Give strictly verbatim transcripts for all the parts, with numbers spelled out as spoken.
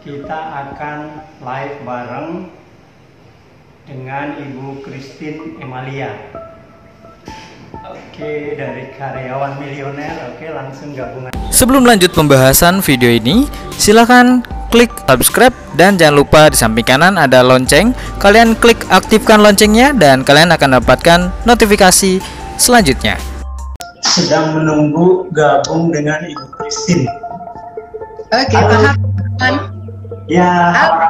kita akan live bareng dengan Ibu Christine Emalia. Oke, dari karyawan milioner. Oke, langsung gabungan. Sebelum lanjut pembahasan video ini, silakan klik subscribe dan jangan lupa di samping kanan ada lonceng. Kalian klik aktifkan loncengnya dan kalian akan dapatkan notifikasi selanjutnya. Sedang menunggu gabung dengan Ibu Christine. Oke, Pak Harman. Ya,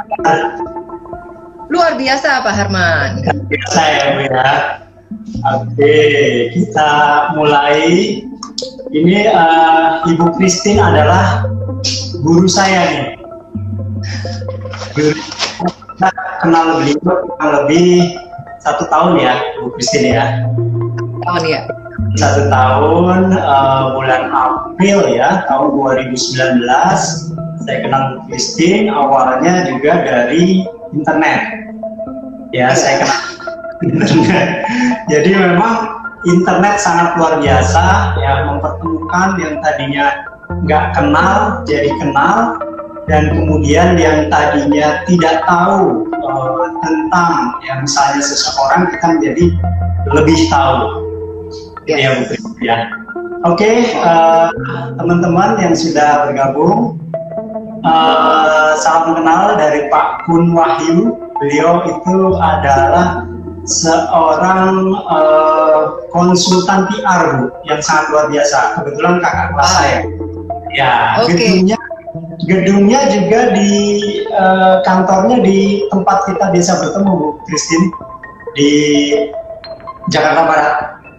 luar biasa Pak Harman. Biasa ya, Bu ya. Oke, kita mulai. Ini uh, Ibu Christine adalah guru saya nih. Guru, kita kenal beliau kurang lebih satu tahun ya, Bu Christine ya. Tahun ya. Satu tahun, uh, bulan April ya, tahun dua ribu sembilan belas. Saya kenal Bu Christine awalnya juga dari internet. Ya, saya kenal internet. Jadi memang internet sangat luar biasa ya, mempertemukan yang tadinya nggak kenal jadi kenal, dan kemudian yang tadinya tidak tahu uh, tentang ya misalnya seseorang, kita menjadi lebih tahu. Yes. Ya, Bu Christine ya. Oke, okay, uh, teman-teman yang sudah bergabung, uh, salam kenal dari Pak Kun Wahyu. Beliau itu adalah seorang uh, konsultan P R, Bu, yang sangat luar biasa. Kebetulan kakak kelas saya. Ya, okay. gedungnya gedungnya juga di uh, kantornya di tempat kita bisa bertemu, Bu Christine, di Jakarta Barat.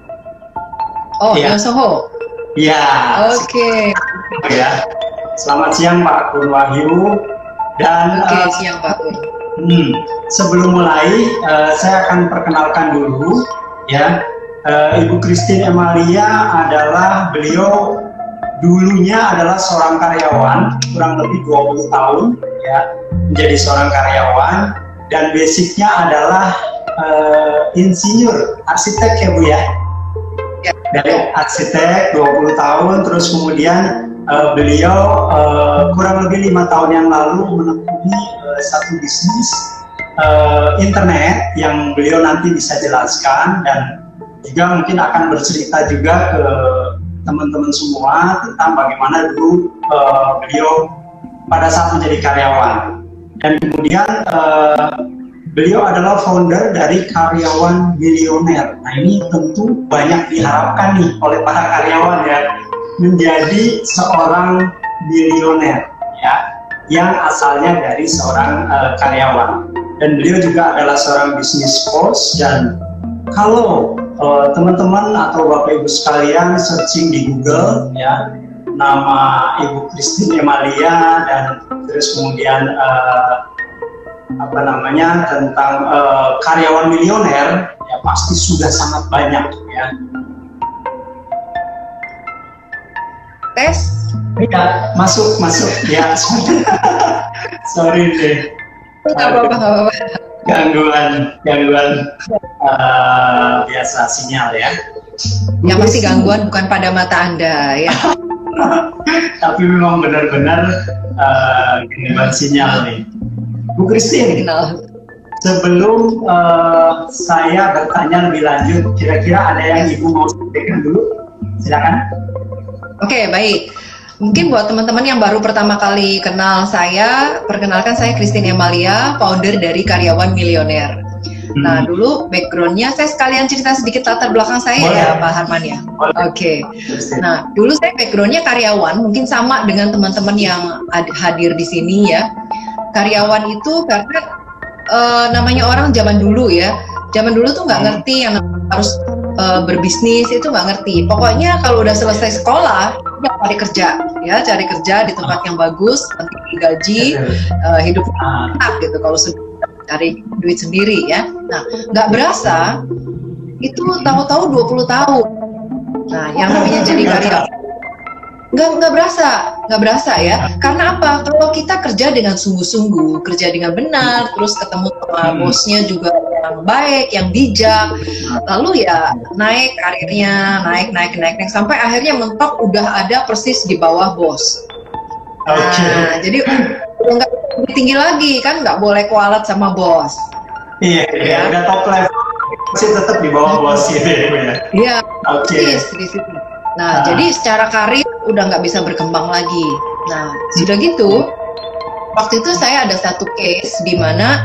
Oh, ya. Soho. Ya. Oke. Okay. Ya. Selamat siang Pak Kun Wahyu. Dan Oke, okay, uh, siang Pak Kun. Hmm, sebelum mulai, uh, saya akan perkenalkan dulu ya. Uh, Ibu Christine Emalia adalah beliau dulunya adalah seorang karyawan kurang lebih dua puluh tahun ya, menjadi seorang karyawan, dan basicnya adalah uh, insinyur arsitek ya, Bu ya. Ya. Dari arsitek dua puluh tahun, terus kemudian uh, beliau uh, kurang lebih lima tahun yang lalu menekuni uh, satu bisnis uh, internet yang beliau nanti bisa jelaskan, dan juga mungkin akan bercerita juga ke teman-teman semua tentang bagaimana dulu uh, beliau pada saat menjadi karyawan. Dan kemudian uh, beliau adalah founder dari Karyawan Milioner. Nah, ini tentu banyak diharapkan nih oleh para karyawan ya, menjadi seorang milioner ya, yang asalnya dari seorang uh, karyawan. Dan beliau juga adalah seorang bisnis coach. Dan kalau teman-teman uh, atau Bapak Ibu sekalian searching di Google ya, nama Ibu Christine Emalia, dan terus kemudian uh, apa namanya tentang uh, karyawan milioner, ya pasti sudah sangat banyak ya. Tes? Ya, masuk masuk ya. Sorry deh. Nggak apa-apa, nggak apa-apa. Gangguan gangguan uh, biasa sinyal ya. Yang pasti gangguan bukan pada mata Anda ya. Tapi memang benar-benar uh, gangguan sinyal nih. Bu Christine, sebelum uh, saya bertanya lebih lanjut, kira-kira ada yang Ibu mau sampaikan dulu? Silakan. Oke, okay, baik. Mungkin buat teman-teman yang baru pertama kali kenal saya, perkenalkan saya Christine Emalia, founder dari Karyawan Milioner. Hmm. Nah, dulu backgroundnya saya sekalian cerita sedikit latar belakang saya. Boleh. Ya, Pak Harman ya. Oke. Okay. Nah, dulu saya backgroundnya karyawan, mungkin sama dengan teman-teman yang hadir di sini ya. Karyawan itu karena uh, namanya orang zaman dulu ya, zaman dulu tuh nggak ngerti yang harus uh, berbisnis, itu nggak ngerti. Pokoknya kalau udah selesai sekolah, udah cari kerja ya, cari kerja di tempat yang bagus, nanti gaji, uh, hidup enak gitu kalau sudah cari duit sendiri ya. Nah, nggak berasa itu tahu-tahu dua puluh tahun. Nah, yang namanya jadi karyawan nggak nggak berasa nggak berasa ya, karena apa? Kalau kita kerja dengan sungguh-sungguh, kerja dengan benar, terus ketemu sama bosnya juga yang baik, yang bijak, lalu ya naik karirnya, naik naik naik naik sampai akhirnya mentok udah ada persis di bawah bos. Nah, okay. Jadi udah nggak lebih tinggi lagi kan, nggak boleh kualat sama bos. Iya, iya, udah top level masih tetap di bawah bos gitu ya, Bu ya. Iya, Oke. di situ. Nah, Ah. jadi secara karir udah nggak bisa berkembang lagi. Nah, sudah gitu, waktu itu saya ada satu case di mana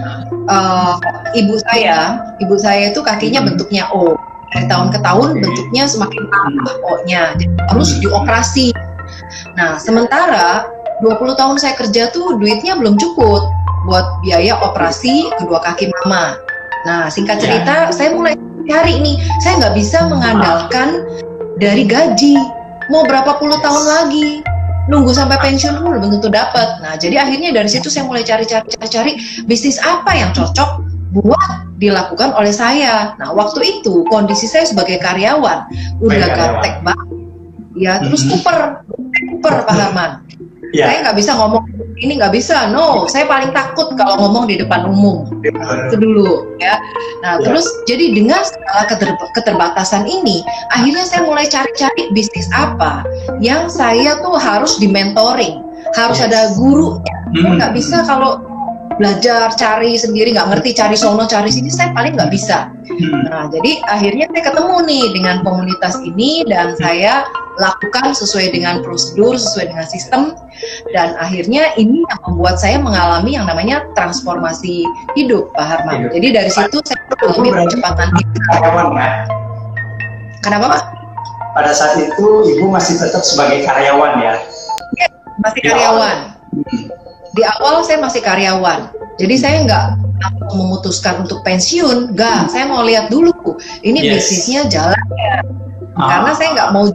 uh, ibu saya, ibu saya itu kakinya bentuknya O. Dari tahun ke tahun bentuknya semakin parah O-nya, jadi harus dioperasi. Nah, sementara dua puluh tahun saya kerja tuh duitnya belum cukup buat biaya operasi kedua kaki mama. Nah, singkat cerita, saya mulai cari nih, saya nggak bisa mengandalkan dari gaji. Mau berapa puluh tahun lagi? Nunggu sampai pensiun pun belum tentu dapat. Nah, jadi akhirnya dari situ saya mulai cari-cari bisnis apa yang cocok buat dilakukan oleh saya. Nah, waktu itu kondisi saya sebagai karyawan udah gaptek banget. Ya, terus Mm-hmm. kuper, kuper Pak Harman. Ya. Saya nggak bisa ngomong ini, nggak bisa. No, saya paling takut kalau ngomong di depan umum. Nah, itu dulu ya. Nah, Ya. terus jadi dengan segala keter- keterbatasan ini, akhirnya saya mulai cari-cari bisnis apa yang saya tuh harus di mentoring, harus Yes. ada guru. Hmm. Nggak bisa kalau belajar cari sendiri, nggak ngerti cari sono cari sini, saya paling nggak bisa. Hmm. Nah, jadi akhirnya saya ketemu nih dengan komunitas ini dan saya lakukan sesuai dengan prosedur, sesuai dengan sistem, dan akhirnya ini yang membuat saya mengalami yang namanya transformasi hidup, Pak Harman. Hidup. Jadi dari situ saya Itu mengalami berarti percepatan hidup. karyawan ya. Kenapa, Pak? Pada saat itu ibu masih tetap sebagai karyawan ya. Masih Di karyawan. Di awal saya masih karyawan. Jadi saya nggak langsung memutuskan untuk pensiun, nggak. Saya mau lihat dulu, ini Yes. bisnisnya jalan ya. Ah. Karena saya nggak mau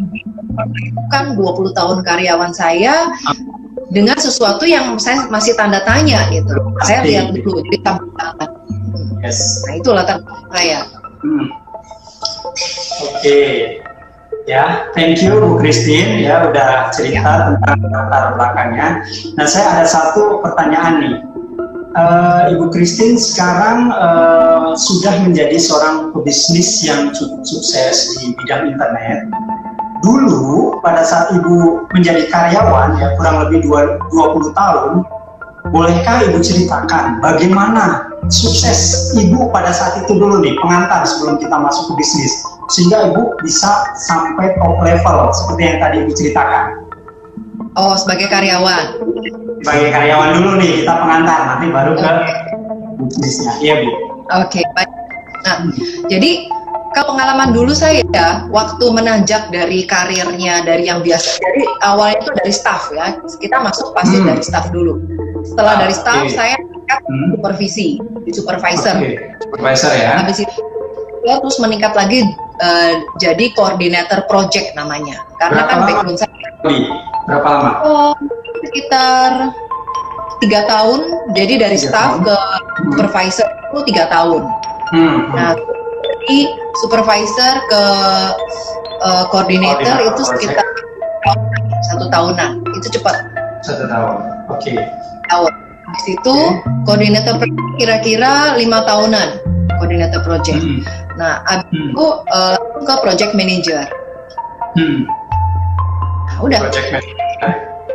kan dua puluh tahun karyawan saya dengan sesuatu yang saya masih tanda tanya gitu. Saya Pasti. lihat dulu, jadi tambah. Yes. Nah, itu latar belakang saya. Hmm. Oke, ya, thank you Bu Christine ya udah cerita tentang latar belakangnya. Nah, saya ada satu pertanyaan nih. Eh, Ibu Christine sekarang eh, sudah menjadi seorang pebisnis yang cukup sukses di bidang internet. Dulu pada saat Ibu menjadi karyawan ya kurang lebih dua puluh tahun, bolehkah Ibu ceritakan bagaimana sukses Ibu pada saat itu dulu nih, pengantar sebelum kita masuk ke bisnis, sehingga Ibu bisa sampai top level seperti yang tadi Ibu ceritakan. Oh, sebagai karyawan. Sebagai karyawan dulu nih, kita pengantar, nanti baru ke bisnisnya. Iya Bu. Oke, baik. Nah, jadi kalau pengalaman dulu saya waktu menanjak dari karirnya dari yang biasa, jadi awalnya itu dari staff ya, kita masuk pasti Hmm. dari staff dulu. Setelah Ah, dari staff oke. saya meningkat Hmm. supervisi, di supervisor. Oke, supervisor ya. Habis itu saya terus meningkat lagi eh, jadi koordinator project namanya. Karena Berapa kan lama? background saya Bi, berapa lama? oh, sekitar tiga tahun, jadi dari Tiga staff tahun. ke supervisor itu tiga tahun. Hmm. Nah, dari supervisor ke uh, koordinator Koordinator itu project. sekitar satu tahunan. Itu cepat Satu tahun. Oke. tahun. Habis itu koordinator project kira-kira lima tahunan koordinator project. Hmm. Nah, habis Hmm. itu uh, langsung ke project manager. Hmm. Nah, udah. Project manager.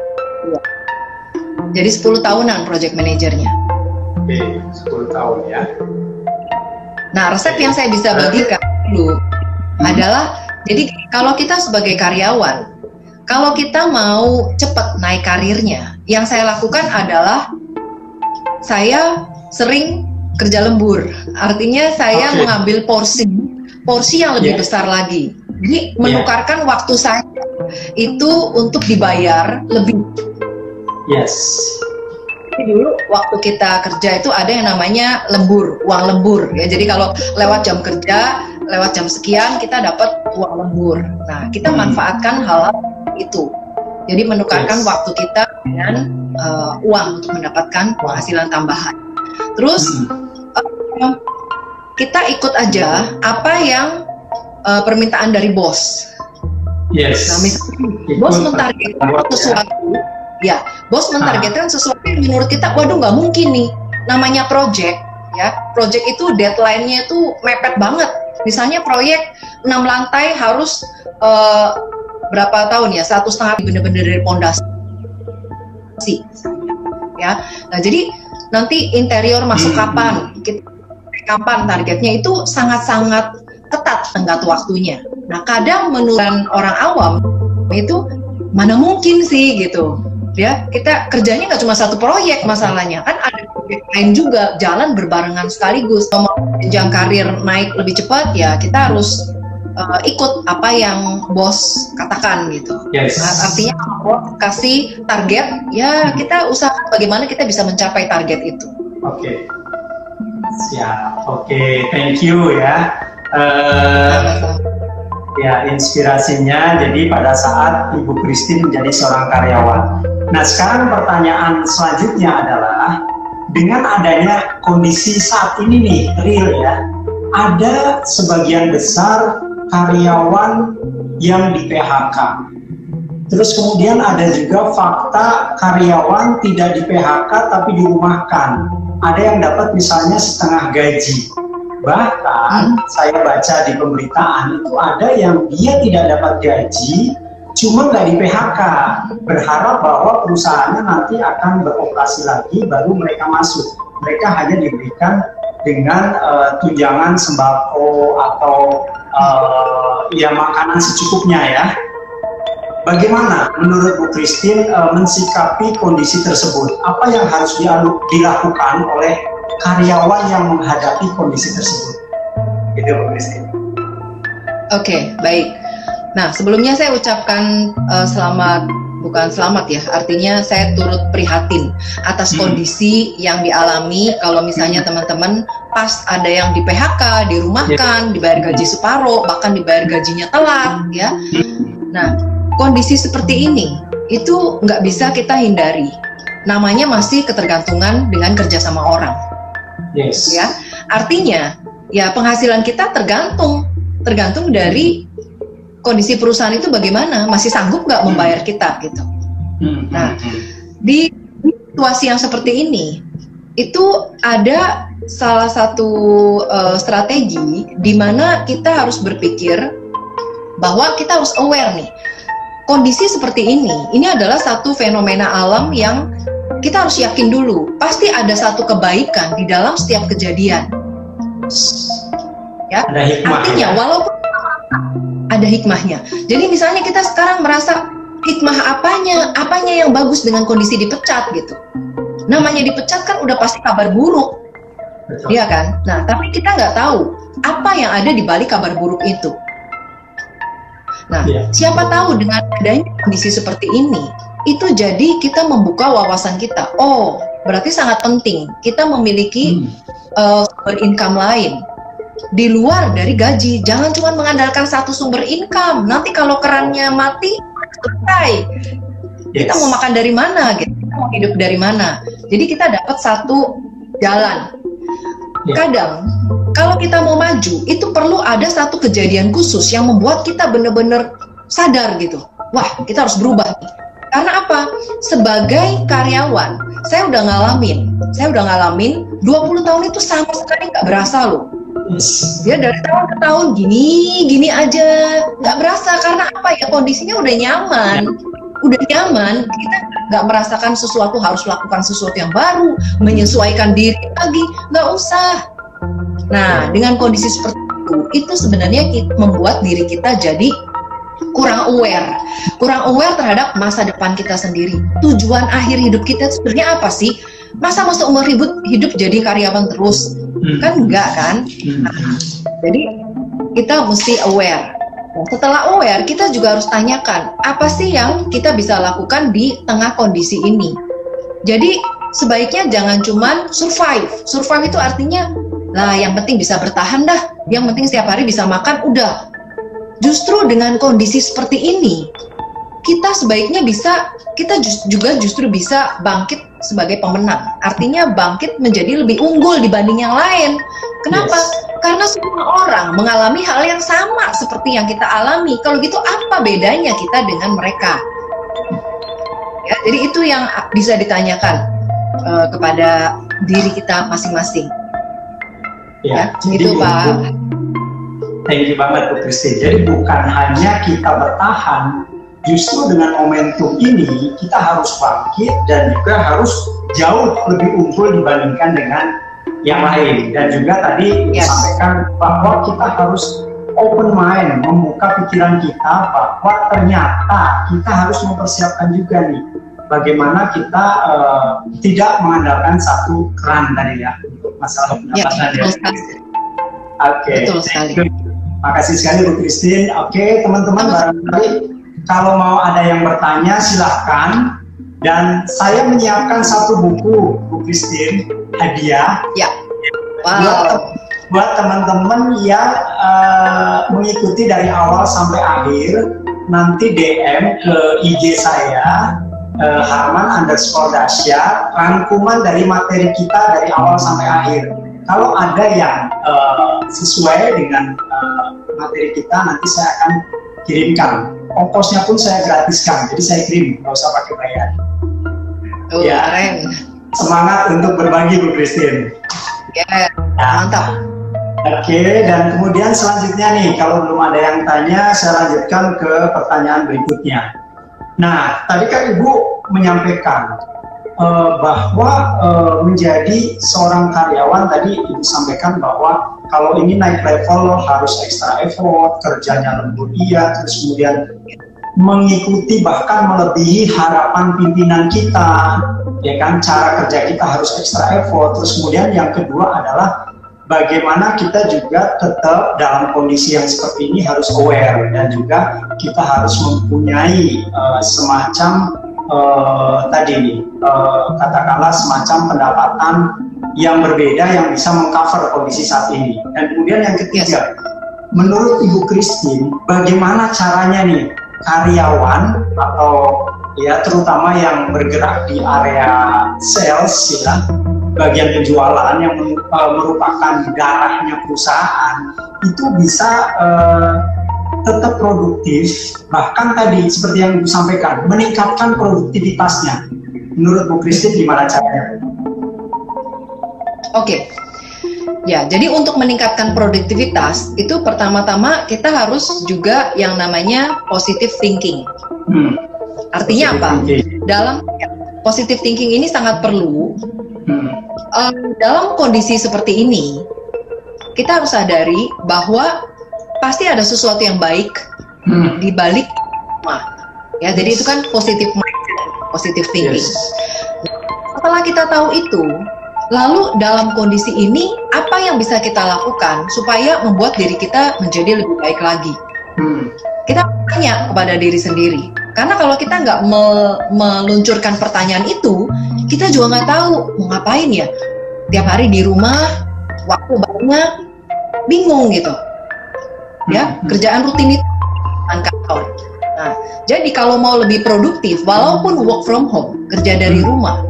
Jadi sepuluh tahunan project manajernya. Oke, sepuluh tahun ya. Nah, resep yang saya bisa bagikan dulu adalah, jadi kalau kita sebagai karyawan, kalau kita mau cepat naik karirnya, yang saya lakukan adalah saya sering kerja lembur. Artinya saya Oke. mengambil porsi, porsi yang lebih Yeah. besar lagi. Jadi menukarkan waktu saya itu untuk dibayar lebih. Yes. Jadi dulu waktu kita kerja itu ada yang namanya lembur, uang lembur ya. Jadi kalau lewat jam kerja, lewat jam sekian kita dapat uang lembur. Nah, kita Hmm. manfaatkan hal itu. Jadi menukarkan Yes. waktu kita dengan uh, uang untuk mendapatkan penghasilan tambahan. Terus Hmm. uh, kita ikut aja apa yang uh, permintaan dari bos. Yes. Nah, misalnya bos mentargetkan sesuatu, ya, bos mentargetkan sesuatu yang menurut kita, waduh nggak mungkin nih, namanya project, ya, project itu deadline-nya itu mepet banget. Misalnya proyek enam lantai harus uh, berapa tahun ya, satu setengah bener-bener dari pondasi, ya. Nah, jadi nanti interior masuk kapan, kita kapan targetnya itu sangat-sangat ketat tenggat waktunya. Nah, kadang menurut orang awam itu mana mungkin sih gitu. Ya, kita kerjanya nggak cuma satu proyek, masalahnya kan ada proyek lain juga jalan berbarengan sekaligus. Kalau mau jenjang karir naik lebih cepat, ya kita harus uh, ikut apa yang bos katakan gitu. Yes. Nah, artinya kalau bos kasih target, ya kita usahakan bagaimana kita bisa mencapai target itu. Oke, okay. Siap. Oke, okay. Thank you ya. Uh, ya, inspirasinya jadi pada saat Ibu Christine menjadi seorang karyawan. Nah, sekarang pertanyaan selanjutnya adalah dengan adanya kondisi saat ini nih, real ya, ada sebagian besar karyawan yang di P H K. Terus kemudian ada juga fakta karyawan tidak di P H K tapi dirumahkan. Ada yang dapat misalnya setengah gaji. Bahkan hmm. saya baca di pemberitaan itu ada yang dia tidak dapat gaji, cuma nggak di P H K, berharap bahwa perusahaannya nanti akan beroperasi lagi baru mereka masuk. Mereka hanya diberikan dengan uh, tunjangan sembako atau uh, ya makanan secukupnya ya. Bagaimana menurut Bu Christine uh, mensikapi kondisi tersebut? Apa yang harus dilakukan oleh karyawan yang menghadapi kondisi tersebut? Itu Bu Christine. Oke, okay, baik. Nah, sebelumnya saya ucapkan uh, selamat, bukan selamat ya, artinya saya turut prihatin atas hmm. kondisi yang dialami. Kalau misalnya teman-teman pas ada yang di P H K, dirumahkan, yeah. dibayar gaji separuh, bahkan dibayar gajinya telat, ya. Nah, kondisi seperti ini itu nggak bisa kita hindari. Namanya masih ketergantungan dengan kerja sama orang. Yes. Ya, artinya ya penghasilan kita tergantung, tergantung dari kondisi perusahaan itu bagaimana, masih sanggup nggak membayar kita gitu. Nah, di situasi yang seperti ini, itu ada salah satu uh, strategi di mana kita harus berpikir bahwa kita harus aware nih, kondisi seperti ini, ini adalah satu fenomena alam yang kita harus yakin dulu, pasti ada satu kebaikan di dalam setiap kejadian. Ya, ada hikmah, artinya ya? Walaupun ada hikmahnya. Jadi misalnya kita sekarang merasa hikmah apanya, apanya yang bagus dengan kondisi dipecat gitu. Namanya dipecat kan udah pasti kabar buruk, iya kan? Nah, tapi kita nggak tahu apa yang ada di balik kabar buruk itu. Nah, ya. Siapa tahu dengan adanya kondisi seperti ini, itu jadi kita membuka wawasan kita. Oh, berarti sangat penting kita memiliki hmm. uh, sumber income lain. Di luar dari gaji, jangan cuma mengandalkan satu sumber income. Nanti kalau kerannya mati, selesai. Yes. Kita mau makan dari mana? Kita mau hidup dari mana? Jadi kita dapat satu jalan. Yeah. Kadang, kalau kita mau maju, itu perlu ada satu kejadian khusus yang membuat kita benar-benar sadar gitu. Wah, kita harus berubah nih. Karena apa? Sebagai karyawan, saya udah ngalamin. Saya udah ngalamin dua puluh tahun itu sama sekali nggak berasa loh. Dia dari tahun ke tahun gini gini aja, nggak berasa. Karena apa ya, kondisinya udah nyaman, udah nyaman, kita nggak merasakan sesuatu harus lakukan sesuatu yang baru, menyesuaikan diri lagi, nggak usah. Nah, dengan kondisi seperti itu, itu sebenarnya membuat diri kita jadi kurang aware, kurang aware terhadap masa depan kita sendiri. Tujuan akhir hidup kita sebenarnya apa sih? Masa masa umur hidup hidup jadi karyawan terus? Kan enggak kan? Nah, jadi kita mesti aware. Nah, setelah aware, kita juga harus tanyakan apa sih yang kita bisa lakukan di tengah kondisi ini. Jadi sebaiknya jangan cuman survive. Survive itu artinya lah yang penting bisa bertahan dah, yang penting setiap hari bisa makan, udah. Justru dengan kondisi seperti ini, kita sebaiknya bisa, kita just, juga justru bisa bangkit sebagai pemenang. Artinya bangkit menjadi lebih unggul dibanding yang lain. Kenapa? Yes. Karena semua orang mengalami hal yang sama seperti yang kita alami. Kalau gitu apa bedanya kita dengan mereka? Ya, jadi itu yang bisa ditanyakan uh, kepada diri kita masing-masing. Ya, ya itu Pak. Thank you banget Bu Christine. Jadi bukan hanya kita bertahan, justru dengan momentum ini kita harus bangkit dan juga harus jauh lebih unggul dibandingkan dengan yang lain. Dan juga tadi Yes. disampaikan bahwa kita harus open mind, membuka pikiran kita bahwa ternyata kita harus mempersiapkan juga nih bagaimana kita uh, tidak mengandalkan satu keran tadi ya untuk masalah Ya, pendapatan. betul sekali. Oke, Betul sekali. makasih sekali Bu Christine. Oke, teman-teman, barangkali kalau mau ada yang bertanya silahkan. Dan saya menyiapkan satu buku, Bu Christine, hadiah. Ya. Buat, Wow. buat teman-teman yang uh, mengikuti dari awal sampai akhir, nanti D M ke I G saya, uh, Harman underscore Dasyat, rangkuman dari materi kita dari awal sampai akhir. Kalau ada yang uh, sesuai dengan uh, materi kita, nanti saya akan kirimkan. Ongkosnya pun saya gratiskan, jadi saya kirim, nggak usah pakai bayar. Oh, Ya. keren. Semangat untuk berbagi, Bu Christine. Ya, mantap. Oke, dan kemudian selanjutnya nih, kalau belum ada yang tanya, saya lanjutkan ke pertanyaan berikutnya. Nah, tadi kan Ibu menyampaikan uh, bahwa uh, menjadi seorang karyawan, tadi Ibu sampaikan bahwa kalau ini naik level harus extra effort, kerjanya lembur iya, terus kemudian mengikuti bahkan melebihi harapan pimpinan kita, ya kan, cara kerja kita harus extra effort. Terus kemudian yang kedua adalah bagaimana kita juga tetap dalam kondisi yang seperti ini harus aware, dan juga kita harus mempunyai uh, semacam uh, tadi uh, katakanlah semacam pendapatan yang berbeda yang bisa mengcover kondisi saat ini. Dan kemudian yang ketiga, menurut Ibu Christine, bagaimana caranya nih karyawan atau ya terutama yang bergerak di area sales ya, bagian penjualan yang merupakan darahnya perusahaan itu bisa uh, tetap produktif, bahkan tadi seperti yang Ibu sampaikan, meningkatkan produktivitasnya. Menurut Bu Christine gimana caranya? Oke. Ya, jadi untuk meningkatkan produktivitas itu pertama-tama kita harus juga yang namanya positive thinking. Hmm. Artinya Positive apa? thinking. Dalam positive thinking ini sangat perlu. Hmm. Um, dalam kondisi seperti ini, kita harus sadari bahwa pasti ada sesuatu yang baik Hmm. di balik rumah. Ya, jadi itu kan positive mindset, positive thinking. Yes. Setelah kita tahu itu, lalu dalam kondisi ini apa yang bisa kita lakukan supaya membuat diri kita menjadi lebih baik lagi? Hmm. Kita tanya kepada diri sendiri. Karena kalau kita nggak me- meluncurkan pertanyaan itu, kita juga nggak tahu mau ngapain ya. Tiap hari di rumah, waktu banyak, bingung gitu. Ya, Hmm. kerjaan rutin itu kan kantor. Nah, jadi kalau mau lebih produktif, walaupun work from home, kerja dari rumah,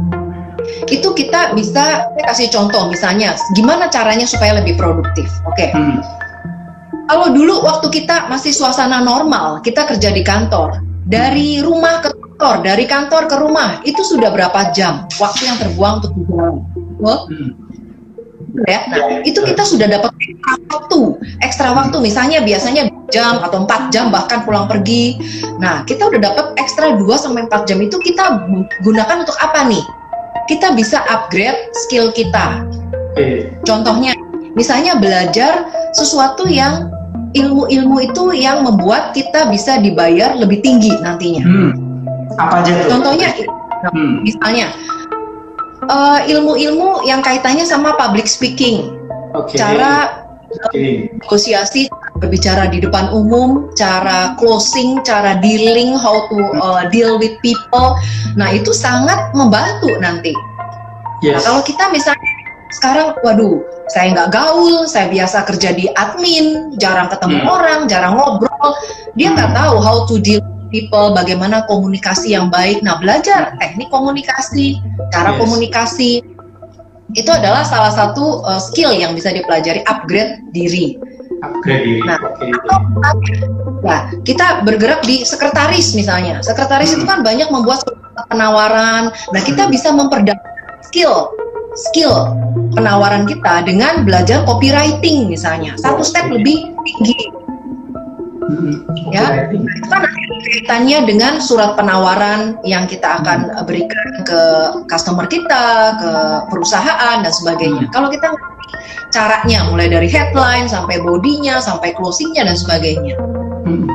itu kita bisa, saya kasih contoh misalnya, gimana caranya supaya lebih produktif. Oke. Hmm. Kalau dulu waktu kita masih suasana normal, kita kerja di kantor, dari rumah ke kantor, dari kantor ke rumah, itu sudah berapa jam waktu yang terbuang untuk berjalan. Betul? Hmm. Ya, nah, itu kita sudah dapat ekstra waktu, ekstra waktu misalnya biasanya dua jam atau empat jam bahkan pulang pergi. Nah, kita udah dapat ekstra dua sampai empat jam itu kita gunakan untuk apa nih? Kita bisa upgrade skill kita. Oke. Contohnya, misalnya belajar sesuatu yang ilmu-ilmu itu yang membuat kita bisa dibayar lebih tinggi nantinya. Hmm. Apa aja tuh? Contohnya, Hmm. misalnya uh, ilmu-ilmu yang kaitannya sama public speaking, Oke. cara Oke. negosiasi, berbicara di depan umum, cara closing, cara dealing, how to uh, deal with people. Nah, itu sangat membantu nanti. Nah, Yes. kalau kita misalnya sekarang, waduh, saya nggak gaul, saya biasa kerja di admin, jarang ketemu Hmm. orang, jarang ngobrol, dia nggak tahu how to deal with people, bagaimana komunikasi yang baik. Nah, belajar teknik komunikasi, cara Yes. komunikasi, itu adalah salah satu uh, skill yang bisa dipelajari, upgrade diri. Upgrade diri. Nah, Oke. Nah, kita bergerak di sekretaris misalnya. Sekretaris Hmm. itu kan banyak membuat penawaran. Nah, kita bisa memperdalam skill skill penawaran kita dengan belajar copywriting misalnya. Satu step lebih tinggi. Mm-hmm. Ya, Okay. itu kan ada kaitannya dengan surat penawaran yang kita akan berikan ke customer kita, ke perusahaan dan sebagainya. Kalau kita ngerti caranya, mulai dari headline sampai bodinya, sampai closingnya dan sebagainya. Mm-hmm.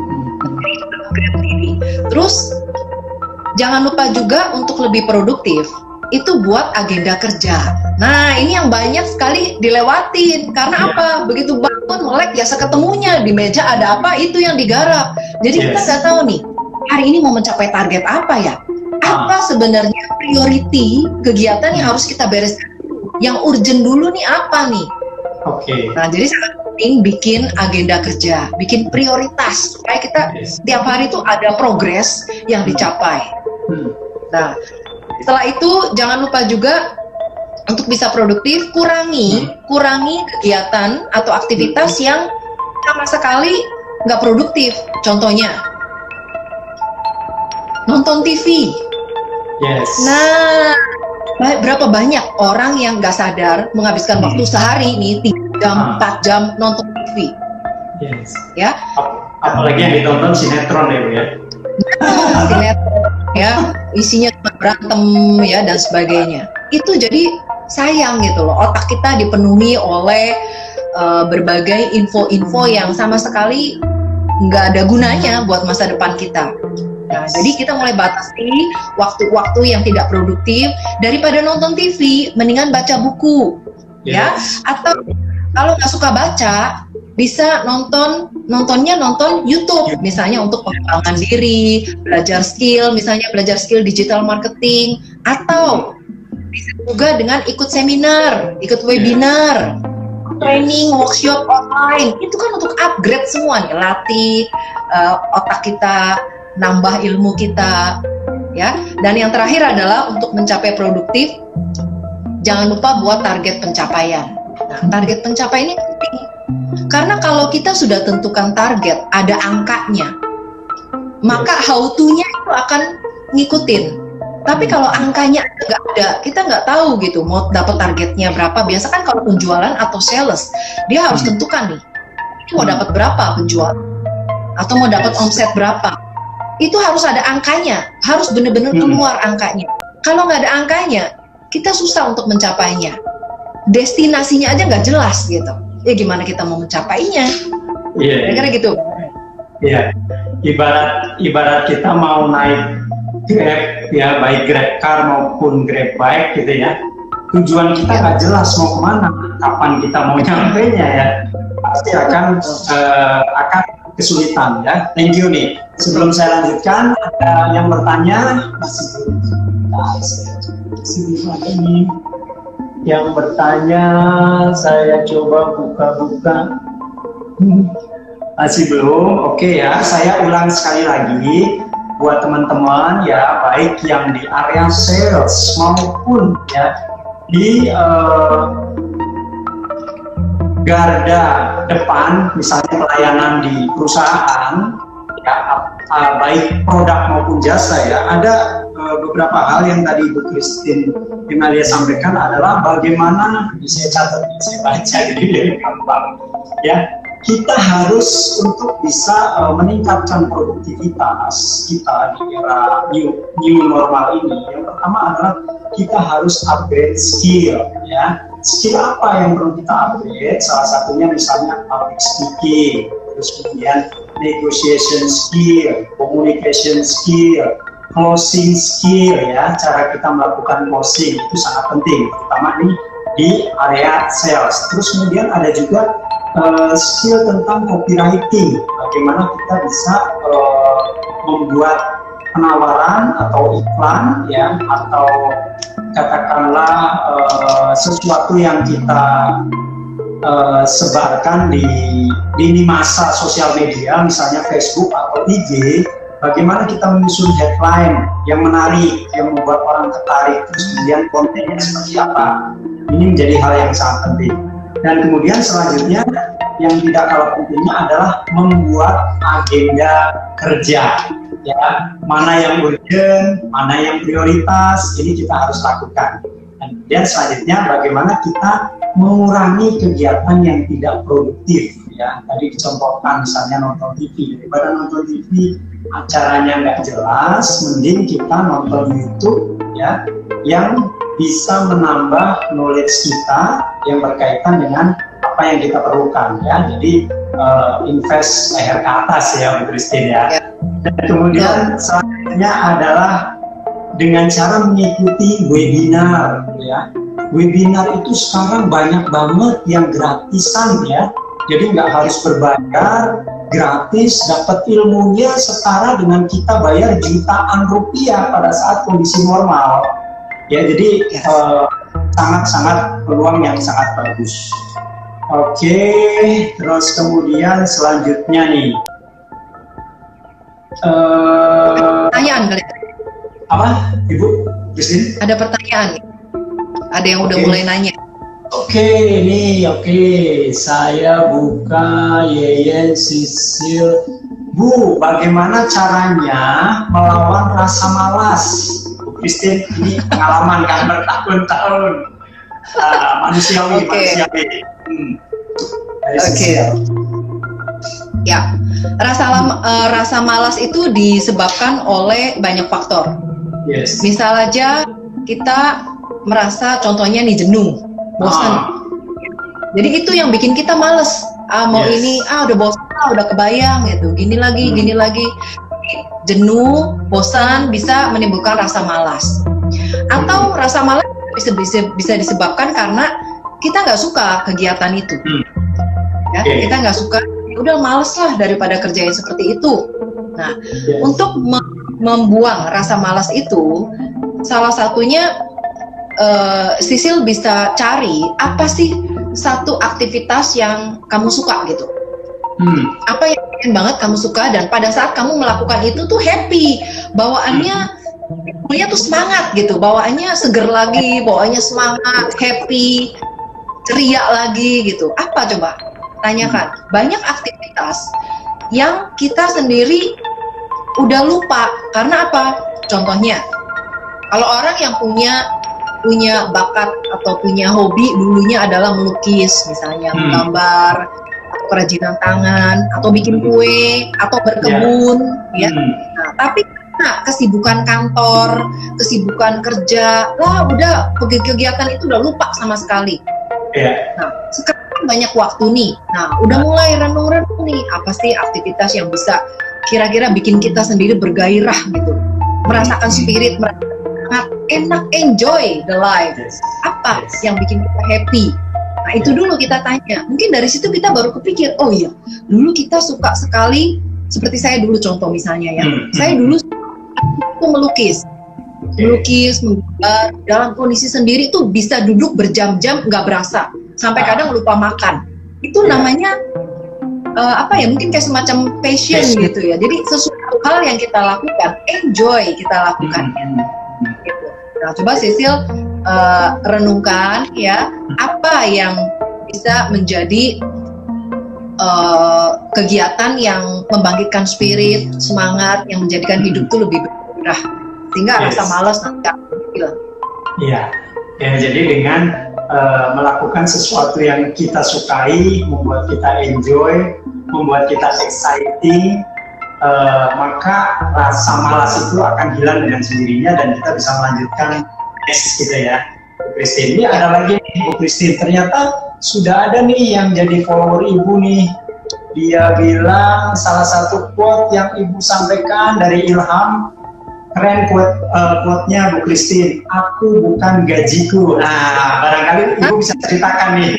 Terus jangan lupa juga untuk lebih produktif, itu buat agenda kerja. Nah, ini yang banyak sekali dilewatin. Karena Yeah. apa? Begitu bangun, melek, ya seketemunya di meja ada apa, itu yang digarap. Jadi kita Yes. nggak tahu nih, hari ini mau mencapai target apa ya? Apa sebenarnya priority kegiatan yang harus kita bereskan? Yang urgent dulu nih apa nih? Oke. Nah, jadi sangat penting bikin agenda kerja, bikin prioritas supaya kita Yes. tiap hari itu ada progres yang dicapai. Hmm. Nah, setelah itu jangan lupa juga untuk bisa produktif, kurangi kurangi kegiatan atau aktivitas yang sama sekali nggak produktif. Contohnya, nonton T V. Yes. Nah, ba- berapa banyak orang yang nggak sadar menghabiskan Hmm. waktu sehari nih tiga jam, Ah. empat jam nonton T V, Yes. ya. Ap- Apalagi yang ditonton sinetron ya, Bu ya. Sinetron, ya, isinya cuma berantem ya dan sebagainya. Itu jadi sayang gitu loh, otak kita dipenuhi oleh uh, berbagai info-info yang sama sekali nggak ada gunanya buat masa depan kita. Nah, jadi kita mulai batasi waktu-waktu yang tidak produktif. Daripada nonton T V, mendingan baca buku, ya. Yes. Atau kalau nggak suka baca, bisa nonton nontonnya nonton YouTube, misalnya untuk pengembangan diri, belajar skill, misalnya belajar skill digital marketing, atau bisa juga dengan ikut seminar, ikut webinar, training, workshop online. Itu kan untuk upgrade semua nih, latih uh, otak kita, nambah ilmu kita, ya. Dan yang terakhir adalah untuk mencapai produktif, jangan lupa buat target pencapaian. Nah, target pencapaian ini penting. Karena kalau kita sudah tentukan target, ada angkanya, maka how to-nya itu akan ngikutin. Tapi kalau angkanya nggak ada, kita nggak tahu gitu mau dapat targetnya berapa. Biasa kan kalau penjualan atau sales, dia harus tentukan nih, ini mau dapat berapa penjual, atau mau dapat omset berapa. Itu harus ada angkanya, harus benar-benar keluar angkanya. Kalau nggak ada angkanya, kita susah untuk mencapainya. Destinasinya aja nggak jelas gitu. Ya gimana kita mau mencapainya? Iya. Kira-kira gitu. Iya. Ibarat ibarat kita mau naik Grab ya, baik Grab car maupun Grab bike gitu ya. Tujuan kita nggak jelas mau kemana, kapan kita mau nyampe nya ya. Pasti akan uh, akan kesulitan ya. Thank you nih. Sebelum saya lanjutkan, ada yang bertanya masih belum masih belum ada nih yang bertanya. Saya coba buka-buka. Hmm, masih belum. Oke ya, saya ulang sekali lagi buat teman-teman ya, baik yang di area sales maupun ya di uh, garda depan, misalnya pelayanan di perusahaan ya, uh, baik produk maupun jasa ya. Ada uh, beberapa hal yang tadi Ibu Christine Emalia sampaikan adalah bagaimana, saya catat, saya baca jadi lebih gampang ya. Kita harus untuk bisa uh, meningkatkan produktivitas kita di era new, new normal ini. Yang pertama adalah kita harus upgrade skill ya. Skill apa yang perlu kita upgrade? Salah satunya misalnya public speaking, terus kemudian negotiation skill, communication skill, closing skill ya. Cara kita melakukan closing itu sangat penting, terutama nih di area sales. Terus kemudian ada juga Uh, skill tentang copywriting, bagaimana kita bisa uh, membuat penawaran atau iklan ya, atau katakanlah uh, sesuatu yang kita uh, sebarkan di lini masa sosial media, misalnya Facebook atau I G. Bagaimana kita menyusun headline yang menarik, yang membuat orang tertarik, terus kemudian kontennya seperti apa. Ini menjadi hal yang sangat penting. Dan kemudian selanjutnya yang tidak kalah pentingnya adalah membuat agenda kerja ya, mana yang urgent, mana yang prioritas, ini kita harus lakukan. Dan kemudian selanjutnya bagaimana kita mengurangi kegiatan yang tidak produktif ya. Tadi dicontohkan misalnya nonton T V, daripada nonton T V acaranya nggak jelas, mending kita nonton YouTube ya, yang bisa menambah knowledge kita yang berkaitan dengan apa yang kita perlukan ya. Jadi uh, invest leher ke atas ya, Bu Christine ya. Dan kemudian selanjutnya adalah dengan cara mengikuti webinar ya. Webinar itu sekarang banyak banget yang gratisan ya. Jadi nggak harus berbayar, gratis, dapat ilmunya setara dengan kita bayar jutaan rupiah pada saat kondisi normal. Ya, jadi sangat-sangat yes. uh, peluang yang sangat bagus. Oke, terus kemudian selanjutnya nih. Uh, pertanyaan kali. Apa, Ibu? Christine? Ada pertanyaan. Ada yang udah okay. mulai nanya. Oke, okay, nih, oke. Okay. Saya buka Yeyen Sisil. Bu, bagaimana caranya melawan rasa malas? Bu Christine, ini pengalaman kan bertahun-tahun. Uh, manusiawi, okay. manusiawi. Hmm. Oke. Okay. Ya, rasa uh, rasa malas itu disebabkan oleh banyak faktor. Yes. Misal aja kita merasa contohnya nih jenuh, bosan. Ah. Jadi itu yang bikin kita males. Ah mau yes. ini, ah udah bosan, ah, udah kebayang gitu. Gini lagi, hmm. gini lagi. Jenuh, bosan bisa menimbulkan rasa malas. Atau hmm. rasa malas bisa, bisa bisa disebabkan karena kita nggak suka kegiatan itu. Hmm. Ya, okay. kita nggak suka. Udah males lah daripada kerjain seperti itu. Nah, yes. untuk me- membuang rasa malas itu, salah satunya uh, Sisil bisa cari apa sih satu aktivitas yang kamu suka gitu. Hmm. Apa yang pengen banget kamu suka dan pada saat kamu melakukan itu tuh happy, bawaannya punya hmm. tuh semangat gitu, bawaannya seger lagi, bawaannya semangat, happy, ceria lagi gitu. Apa coba? Tanyakan. Banyak aktivitas yang kita sendiri udah lupa karena apa? Contohnya, kalau orang yang punya punya bakat atau punya hobi dulunya adalah melukis, misalnya hmm. menggambar, atau kerajinan tangan, atau bikin kue, atau berkebun, yeah. ya. Hmm. Nah, tapi nah, kesibukan kantor, kesibukan kerja, lah udah kegiatan itu udah lupa sama sekali. Yeah. Nah, sekarang banyak waktu nih. Nah, udah mulai renung-renung nih, apa sih aktivitas yang bisa kira-kira bikin kita sendiri bergairah gitu, merasakan spirit, merasakan enak, enjoy the life. Apa yes. yang bikin kita happy? Nah, itu dulu kita tanya. Mungkin dari situ kita baru kepikir, oh iya, dulu kita suka sekali, seperti saya dulu contoh misalnya ya, hmm. saya dulu suka melukis. Melukis, menggambar, dalam kondisi sendiri tuh bisa duduk berjam-jam nggak berasa, sampai kadang lupa makan. Itu namanya uh, apa ya? Mungkin kayak semacam passion, passion gitu ya. Jadi sesuatu hal yang kita lakukan, enjoy kita lakukan. Hmm. Gitu. Nah, coba Sisil uh, renungkan ya, apa yang bisa menjadi uh, kegiatan yang membangkitkan spirit, semangat, yang menjadikan hidup tuh lebih bergairah. Sehingga yes. rasa malas nanti akan hilang. Iya, ya, jadi dengan uh, melakukan sesuatu yang kita sukai, membuat kita enjoy, membuat kita exciting, uh, maka rasa malas itu akan hilang dengan sendirinya dan kita bisa melanjutkan next gitu ya, Bu Christine. Ini ada lagi nih, Bu Christine, ternyata sudah ada nih yang jadi follower Ibu nih. Dia bilang salah satu quote yang Ibu sampaikan dari Ilham, keren quote, uh, quote-nya Bu Christine, aku bukan gajiku. Nah, barangkali Ibu bisa ceritakan nih.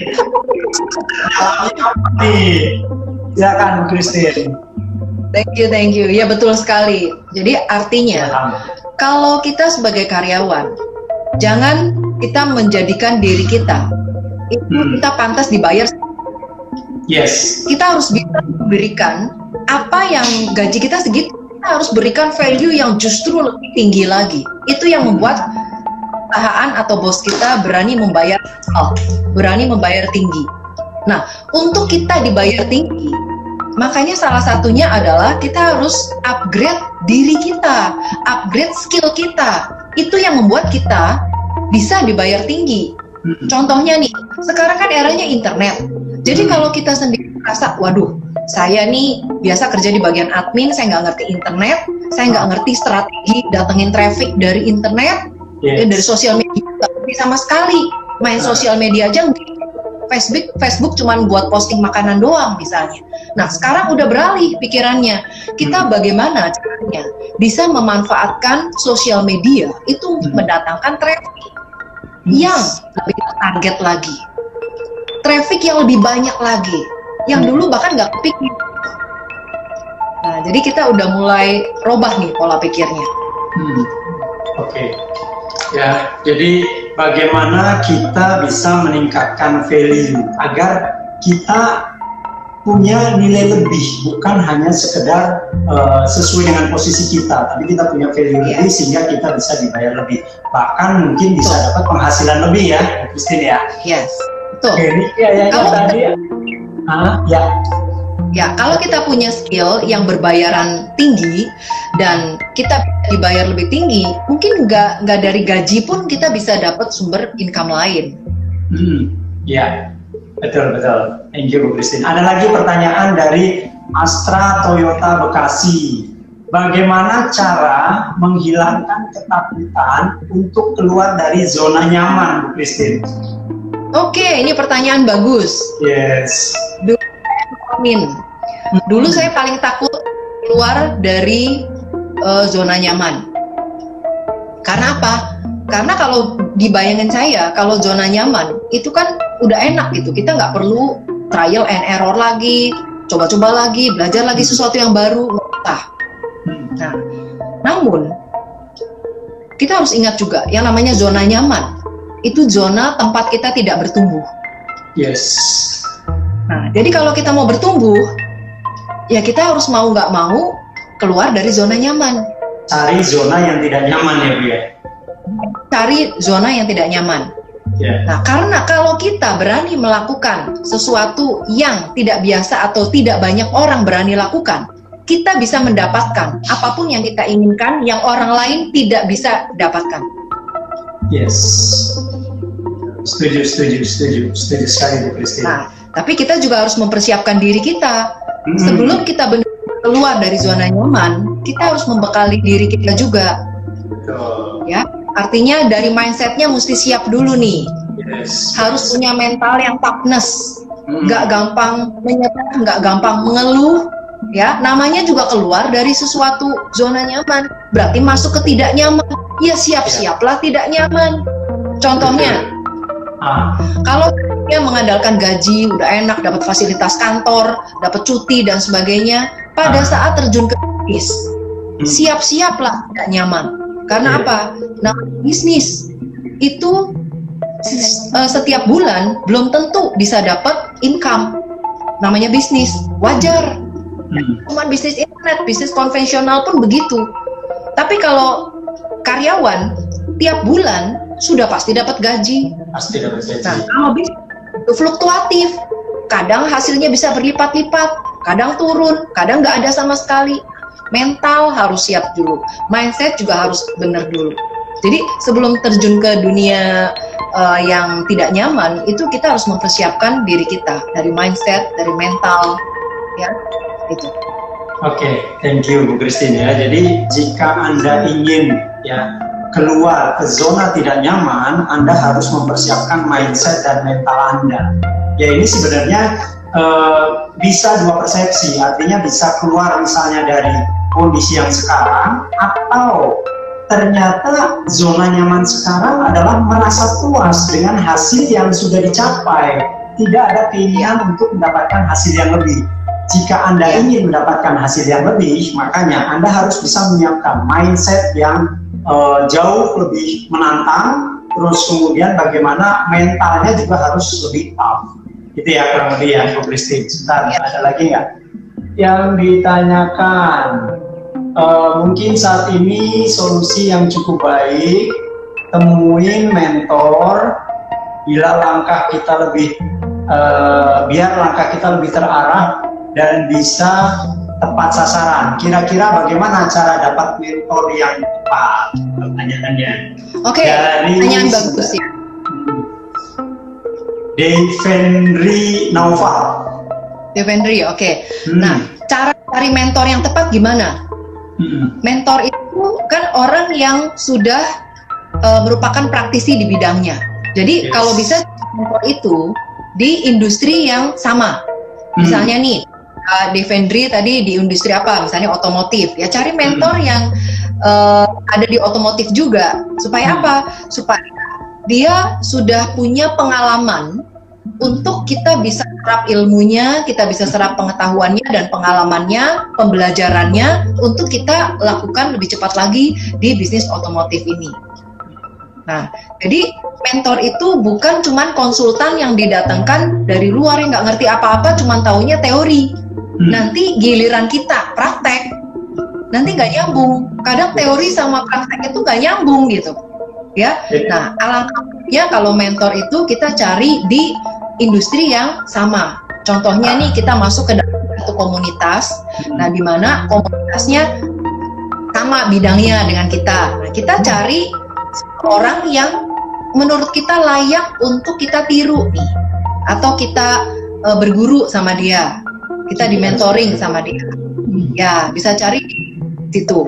Apa nih? Silakan Bu Christine. Thank you, thank you. Ya betul sekali. Jadi artinya, ya, kalau kita sebagai karyawan, jangan kita menjadikan diri kita itu hmm. kita pantas dibayar. Yes. Kita harus bisa memberikan apa yang gaji kita segitu. Kita harus berikan value yang justru lebih tinggi lagi. Itu yang membuat perusahaan atau bos kita berani membayar oh, berani membayar tinggi. Nah, untuk kita dibayar tinggi, makanya salah satunya adalah kita harus upgrade diri kita, upgrade skill kita. Itu yang membuat kita bisa dibayar tinggi. Contohnya nih, sekarang kan eranya internet. Jadi kalau kita sendiri merasa, waduh, saya nih biasa kerja di bagian admin, saya nggak ngerti internet, saya nggak ngerti strategi datengin traffic dari internet, Yes. ya, dari sosial media nggak ngerti sama sekali. Main sosial media aja nggak. Facebook, Facebook cuman buat posting makanan doang misalnya. Nah sekarang udah beralih pikirannya. Kita bagaimana caranya bisa memanfaatkan sosial media itu untuk mendatangkan traffic yang lebih target lagi, traffic yang lebih banyak lagi, yang dulu bahkan nggak kepikir. Nah jadi kita udah mulai robah nih pola pikirnya. Hmm. Oke, okay. Ya, jadi bagaimana kita bisa meningkatkan value agar kita punya nilai lebih, bukan hanya sekedar uh, sesuai dengan posisi kita, tapi kita punya value yeah. lebih sehingga kita bisa dibayar lebih, bahkan mungkin bisa Betul. dapat penghasilan lebih ya, Christine ya. Yes, betul. Oke, ini ya, ya, Kalau tadi ya. Ah, ya. Ya, kalau kita punya skill yang berbayaran tinggi dan kita dibayar lebih tinggi, mungkin nggak nggak dari gaji pun kita bisa dapat sumber income lain. Hmm, ya, betul betul. Thank you Bu Christine. Ada lagi pertanyaan dari Astra Toyota Bekasi. Bagaimana cara menghilangkan ketakutan untuk keluar dari zona nyaman, Bu Christine? Oke, ini pertanyaan bagus. Yes. Amin. Dulu saya paling takut keluar dari uh, zona nyaman. Karena apa? Karena kalau dibayangin saya, kalau zona nyaman itu kan udah enak gitu. Kita nggak perlu trial and error lagi, coba-coba lagi, belajar lagi sesuatu yang baru. Nah, nah, namun kita harus ingat juga yang namanya zona nyaman itu zona tempat kita tidak bertumbuh. Yes. Nah, jadi kalau kita mau bertumbuh, ya kita harus mau nggak mau keluar dari zona nyaman. Cari zona yang tidak nyaman ya Bu ya. Cari zona yang tidak nyaman. Yeah. Nah, karena kalau kita berani melakukan sesuatu yang tidak biasa atau tidak banyak orang berani lakukan, kita bisa mendapatkan apapun yang kita inginkan yang orang lain tidak bisa dapatkan. Yes. Setuju, setuju, setuju, setuju sekali Bu Christine. Nah, tapi kita juga harus mempersiapkan diri kita. Hmm. Sebelum kita benar-benar keluar dari zona nyaman, kita harus membekali diri kita juga. Betul. Ya, artinya dari mindsetnya mesti siap dulu nih. Yes. Harus punya mental yang toughness, Hmm. nggak gampang menyerah, nggak gampang mengeluh. Ya, namanya juga keluar dari sesuatu zona nyaman, berarti masuk ke tidak nyaman. Ya siap-siaplah tidak nyaman. Contohnya, Ah. kalau dia mengandalkan gaji, udah enak, dapat fasilitas kantor, dapat cuti dan sebagainya, pada saat terjun ke bisnis, Hmm. siap-siaplah tidak nyaman. Karena Iya. apa? Nah, bisnis itu uh, setiap bulan belum tentu bisa dapat income. Namanya bisnis, wajar. Hmm. Cuman bisnis internet, bisnis konvensional pun begitu. Tapi kalau karyawan tiap bulan sudah pasti dapat gaji. Pasti dapat gaji. Nah, kalau bisnis itu fluktuatif, kadang hasilnya bisa berlipat-lipat, kadang turun, kadang nggak ada sama sekali. Mental harus siap dulu, mindset juga harus benar dulu. Jadi sebelum terjun ke dunia uh, yang tidak nyaman, itu kita harus mempersiapkan diri kita dari mindset, dari mental, ya itu. Oke, okay, thank you Bu Christine ya. Jadi jika Anda ingin ya keluar ke zona tidak nyaman, Anda harus mempersiapkan mindset dan mental Anda. Ya ini sebenarnya uh, bisa dua persepsi, artinya bisa keluar misalnya dari kondisi yang sekarang, atau ternyata zona nyaman sekarang adalah merasa puas dengan hasil yang sudah dicapai, tidak ada keinginan untuk mendapatkan hasil yang lebih. Jika Anda ingin mendapatkan hasil yang lebih, makanya Anda harus bisa menyiapkan mindset yang uh, jauh lebih menantang, terus kemudian bagaimana mentalnya juga harus lebih tough. Itu ya kurang lebih ya Bu Christine. Sebentar, ada lagi nggak? Yang ditanyakan, uh, mungkin saat ini solusi yang cukup baik, temuin mentor, bila langkah kita lebih, uh, biar langkah kita lebih terarah dan bisa tepat sasaran. Kira-kira bagaimana cara dapat mentor yang tepat? Pertanyaannya. Oke, okay, pertanyaan bagus ya. Devenry Naufal. Devendri, oke. Okay. Hmm. Nah, cara cari mentor yang tepat gimana? Hmm. Mentor itu kan orang yang sudah uh, merupakan praktisi di bidangnya. Jadi Yes. kalau bisa mentor itu di industri yang sama. Hmm. Misalnya nih, uh, Devendri tadi di industri apa? Misalnya otomotif. Ya cari mentor Hmm. yang uh, ada di otomotif juga. Supaya Hmm. apa? Supaya dia sudah punya pengalaman untuk kita bisa serap ilmunya, kita bisa serap pengetahuannya dan pengalamannya, pembelajarannya untuk kita lakukan lebih cepat lagi di bisnis otomotif ini. Nah, jadi mentor itu bukan cuman konsultan yang didatangkan dari luar yang nggak ngerti apa-apa, cuman taunya teori. Hmm. Nanti giliran kita praktek, nanti nggak nyambung. Kadang teori sama praktek itu nggak nyambung gitu, ya. Nah, alangkahnya kalau mentor itu kita cari di industri yang sama. Contohnya nih, kita masuk ke dalam satu komunitas, nah di mana komunitasnya sama bidangnya dengan kita. Nah, kita cari orang yang menurut kita layak untuk kita tiru nih, atau kita uh, berguru sama dia, kita di mentoring sama dia. Ya, bisa cari di situ.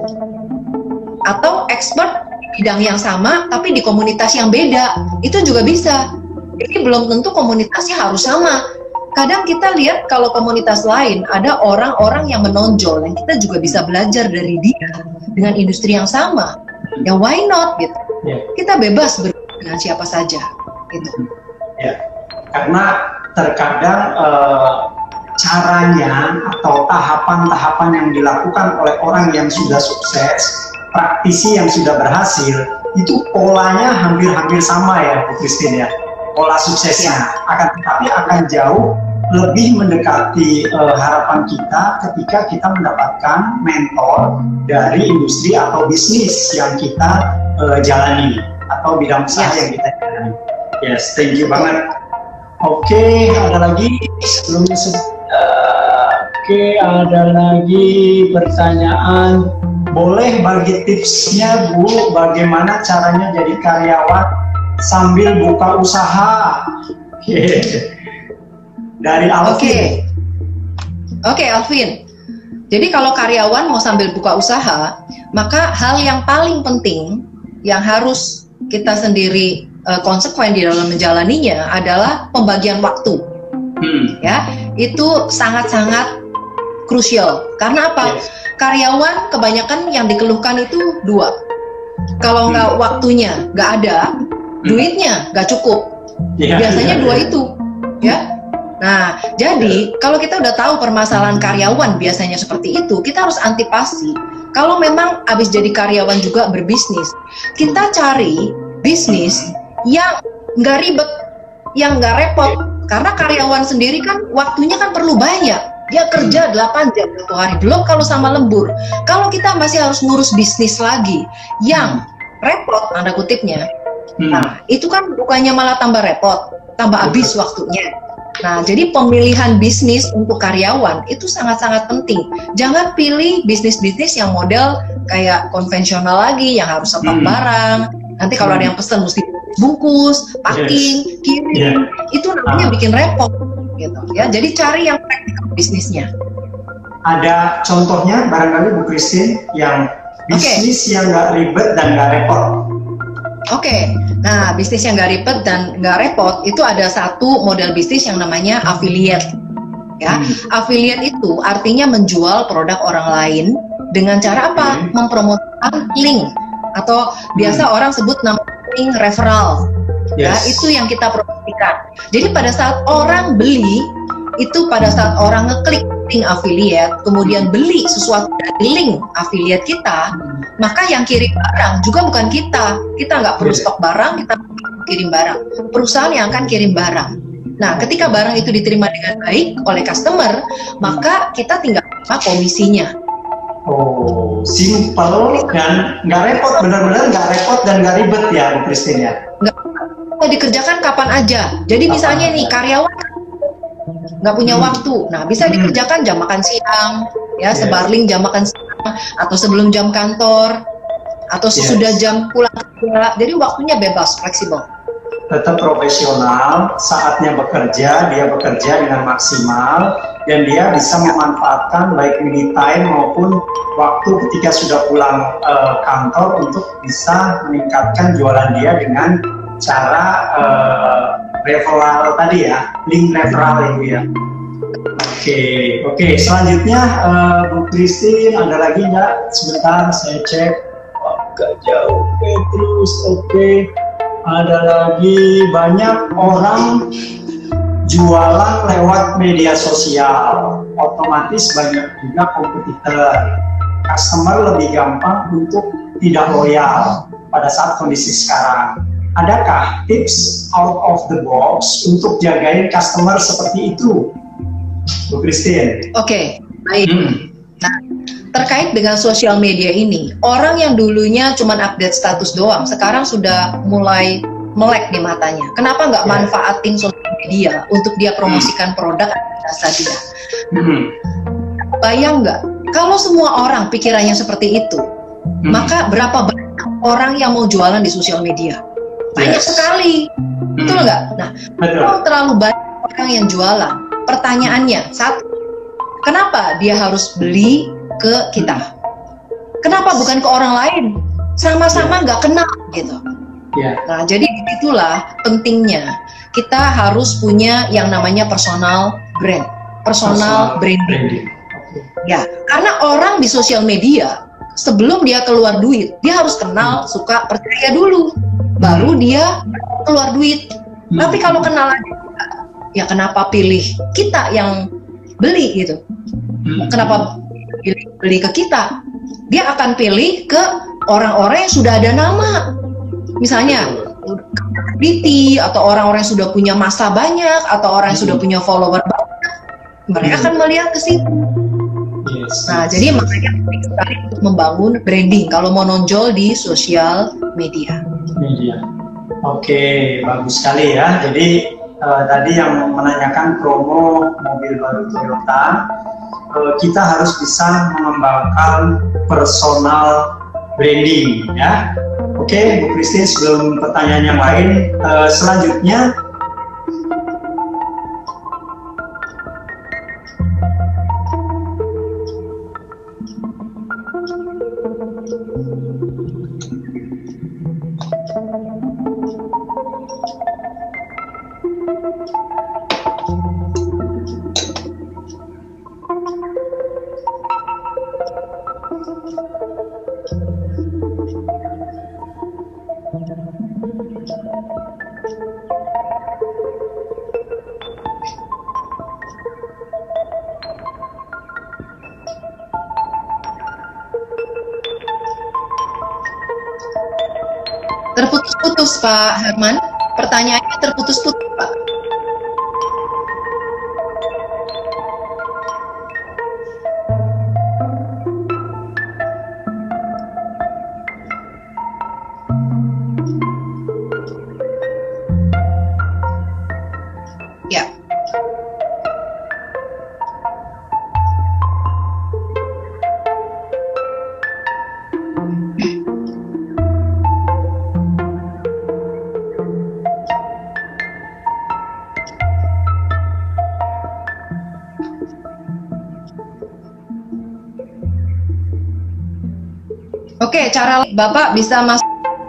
Atau expert di bidang yang sama, tapi di komunitas yang beda, itu juga bisa. Jadi belum tentu komunitasnya harus sama. Kadang kita lihat kalau komunitas lain ada orang-orang yang menonjol yang kita juga bisa belajar dari dia dengan industri yang sama. Ya why not gitu. Yeah. Kita bebas bergabung dengan siapa saja gitu. Ya, karena terkadang eh, caranya atau tahapan-tahapan yang dilakukan oleh orang yang sudah sukses, praktisi yang sudah berhasil, itu polanya hampir-hampir sama ya, Bu Christine ya. Pola suksesnya akan tetapi akan jauh lebih mendekati uh, harapan kita ketika kita mendapatkan mentor dari industri atau bisnis yang kita uh, jalani atau bidang usaha Yes. yang kita jalani. Yes, thank you banget. Oke, okay, ada lagi sebelumnya. Uh, Oke, okay, ada lagi pertanyaan. Boleh bagi tipsnya, Bu, bagaimana caranya jadi karyawan sambil buka usaha? Yeah. Dari Alvin. Oke, okay. oke okay, Alvin. Jadi kalau karyawan mau sambil buka usaha, maka hal yang paling penting yang harus kita sendiri uh, konsekuen di dalam menjalaninya adalah pembagian waktu. Hmm. Ya, itu sangat-sangat krusial. Karena apa? Yes. Karyawan kebanyakan yang dikeluhkan itu dua. Kalau nggak hmm. waktunya nggak ada, duitnya nggak cukup. Yeah, biasanya yeah, dua yeah. itu, ya. Nah, jadi kalau kita udah tahu permasalahan karyawan biasanya seperti itu, kita harus antipasi. Kalau memang habis jadi karyawan juga berbisnis, kita cari bisnis yang nggak ribet, yang nggak repot. Karena karyawan sendiri kan waktunya kan perlu banyak. Dia kerja delapan jam satu hari, belum kalau sama lembur. Kalau kita masih harus ngurus bisnis lagi yang repot, tanda kutipnya, Hmm. Nah, itu kan bukannya malah tambah repot, tambah habis waktunya. Nah, jadi pemilihan bisnis untuk karyawan itu sangat-sangat penting. Jangan pilih bisnis-bisnis yang model kayak konvensional lagi, yang harus stok hmm. barang. Nanti kalau hmm. ada yang pesan mesti bungkus, packing, yes. kirim. Yeah. Itu namanya uh. bikin repot, gitu ya. Jadi cari yang praktikal bisnisnya. Ada contohnya barangkali Bu Christine yang bisnis okay. yang nggak ribet dan nggak repot. Oke, okay. Nah bisnis yang nggak ribet dan nggak repot itu ada satu model bisnis yang namanya affiliate. Ya, hmm. affiliate itu artinya menjual produk orang lain dengan cara apa? Hmm. Mempromosikan link atau biasa hmm. orang sebut namanya link referral. Yes. Ya, itu yang kita promosikan. Jadi pada saat orang beli itu pada saat orang ngeklik link affiliate, kemudian beli sesuatu dari link affiliate kita, maka yang kirim barang juga bukan kita. Kita nggak perlu stok barang, kita kirim barang. Perusahaan yang akan kirim barang. Nah, ketika barang itu diterima dengan baik oleh customer, maka kita tinggal terima komisinya. Oh, simple dan nggak repot, benar-benar nggak repot dan nggak ribet ya, Bu Christine ya? Nggak, bisa dikerjakan kapan aja. Jadi kapan misalnya aja. Nih karyawan nggak punya hmm. waktu, nah bisa hmm. dikerjakan jam makan siang, ya yes. sebarling jam makan siang, atau sebelum jam kantor, atau sesudah yes. jam pulang kerja. Jadi waktunya bebas, fleksibel. Tetap profesional, saatnya bekerja, dia bekerja dengan maksimal, dan dia bisa memanfaatkan baik mini time maupun waktu ketika sudah pulang uh, kantor untuk bisa meningkatkan jualan dia dengan cara uh, referral tadi ya, link referral itu ya. Oke, okay, oke. Okay. Selanjutnya uh, Bu Christine, ada lagi nggak? Sebentar, saya cek. Oh, agak jauh. Oke, okay, terus. Oke. Okay. Ada lagi banyak orang jualan lewat media sosial. Otomatis banyak juga kompetitor. Customer lebih gampang untuk tidak loyal pada saat kondisi sekarang. Adakah tips out of the box untuk jagain customer seperti itu, Bu Christine? Oke, okay, baik. Hmm. Nah, terkait dengan sosial media ini, orang yang dulunya cuma update status doang, sekarang sudah mulai melek di matanya. Kenapa nggak Yeah. manfaatin sosial media untuk dia promosikan hmm. produk atau jasa dia? Hmm. Bayang nggak, kalau semua orang pikirannya seperti itu, hmm. maka berapa banyak orang yang mau jualan di sosial media? Banyak yes. sekali, hmm. betul nggak? Nah, kalau terlalu banyak orang yang jualan, pertanyaannya satu, kenapa dia harus beli ke kita? Kenapa bukan ke orang lain? Sama-sama nggak yeah. kenal gitu. Yeah. Nah, jadi itulah pentingnya kita harus punya yang namanya personal brand, personal, personal branding. branding. Okay. Ya, karena orang di sosial media sebelum dia keluar duit, dia harus kenal, hmm. suka, percaya dulu. Baru dia keluar duit. Hmm. Tapi kalau kenal aja, ya kenapa pilih kita yang beli gitu? Hmm. Kenapa pilih beli ke kita? Dia akan pilih ke orang-orang yang sudah ada nama. Misalnya B T atau orang-orang yang sudah punya massa banyak atau orang yang hmm. sudah punya follower banyak. Mereka hmm. akan melihat ke situ. Yes, nah, yes, jadi yes. makanya penting sekali untuk membangun branding kalau mau nonjol di sosial media. Media. Oke, bagus sekali ya. Jadi uh, tadi yang menanyakan promo mobil baru Toyota, uh, kita harus bisa mengembangkan personal branding ya. Oke, Bu Christine, sebelum pertanyaan yang lain, uh, selanjutnya terputus-putus Pak Herman, pertanyaannya terputus-putus Pak. Ya. Oke, cara Bapak bisa masuk.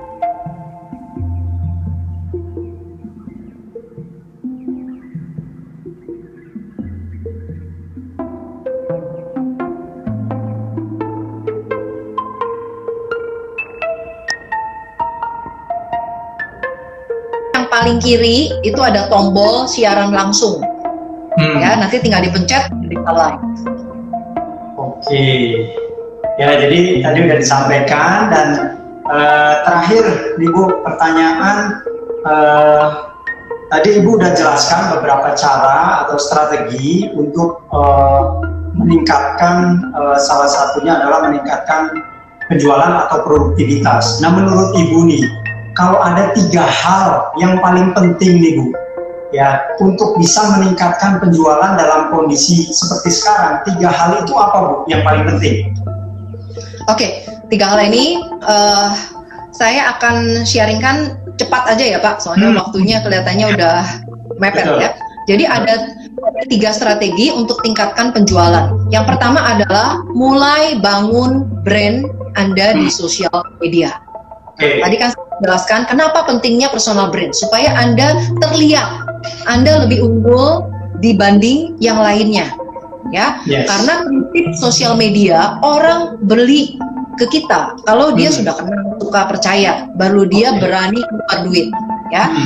Yang paling kiri itu ada tombol siaran langsung. Hmm. Ya, nanti tinggal dipencet bisa live. Oke. Ya, jadi tadi udah disampaikan dan uh, terakhir Ibu pertanyaan uh, tadi Ibu udah jelaskan beberapa cara atau strategi untuk uh, meningkatkan uh, salah satunya adalah meningkatkan penjualan atau produktivitas. Nah, menurut Ibu nih, kalau ada tiga hal yang paling penting nih Bu, ya untuk bisa meningkatkan penjualan dalam kondisi seperti sekarang, tiga hal itu apa Bu yang paling penting? Oke, tiga hal ini uh, saya akan sharingkan cepat aja ya Pak, soalnya hmm. waktunya kelihatannya udah mepet. Betul. Ya. Jadi ada ada tiga strategi untuk tingkatkan penjualan. Yang pertama adalah mulai bangun brand Anda di sosial media. Okay. Tadi kan saya jelaskan kenapa pentingnya personal brand, supaya Anda terlihat, Anda lebih unggul dibanding yang lainnya. Ya, yes. Karena prinsip sosial media, orang beli ke kita kalau dia hmm. sudah kenal, suka, percaya, baru dia okay. berani keluar duit. Ya, hmm.